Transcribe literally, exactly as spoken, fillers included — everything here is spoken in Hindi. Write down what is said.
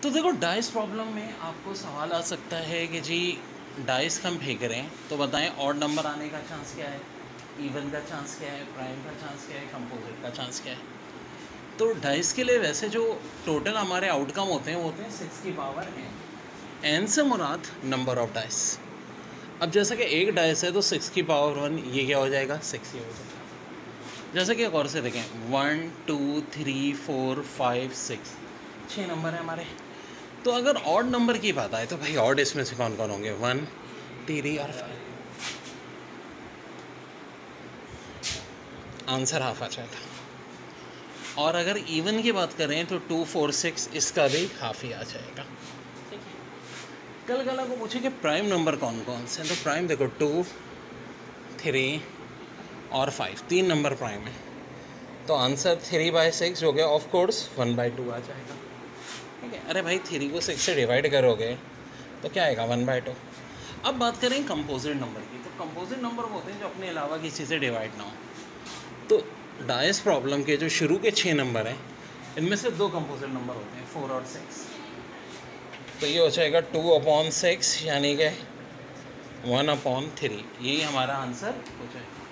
तो देखो डाइस प्रॉब्लम में आपको सवाल आ सकता है कि जी डाइस हम फेंक रहे हैं तो बताएं ऑड नंबर आने का चांस क्या है, इवन का चांस क्या है, प्राइम का चांस क्या है, कंपोजिट का चांस क्या है। तो डाइस के लिए वैसे जो टोटल हमारे आउटकम होते हैं वो होते हैं सिक्स की पावर एन। एन से मुराद नंबर ऑफ डाइस। अब जैसा कि एक डाइस है तो सिक्स की पावर वन, ये क्या हो जाएगा, सिक्स ही हो जाएगा। जैसे कि एक और से देखें, one two three four five six, छः नंबर है हमारे। तो अगर ऑड नंबर की बात आए तो भाई ऑड इसमें से कौन कौन होंगे, वन, थ्री और फाइव। आंसर हाफ आ जाएगा। और अगर इवन की बात करें तो टू फोर सिक्स, इसका भी हाफ ही आ जाएगा। ठीक है, कल कल को पूछे कि प्राइम नंबर कौन कौन से हैं, तो प्राइम देखो टू, थ्री और फाइव, तीन नंबर प्राइम है। तो आंसर थ्री बाई सिक्स हो गया, of course one by two आ जाएगा। ठीक है, अरे भाई थ्री को सिक्स से डिवाइड करोगे तो क्या आएगा, वन बाई टू। अब बात करें कंपोजिट नंबर की, तो कंपोजिट नंबर वो होते हैं जो अपने अलावा किसी से डिवाइड ना हो। तो डाइस प्रॉब्लम के जो शुरू के छः नंबर हैं इनमें से दो कंपोजिट नंबर होते हैं, फोर और सिक्स। तो ये हो जाएगा टू अपॉन सिक्स यानी कि वन अपॉन थ्री, यही हमारा आंसर हो जाएगा।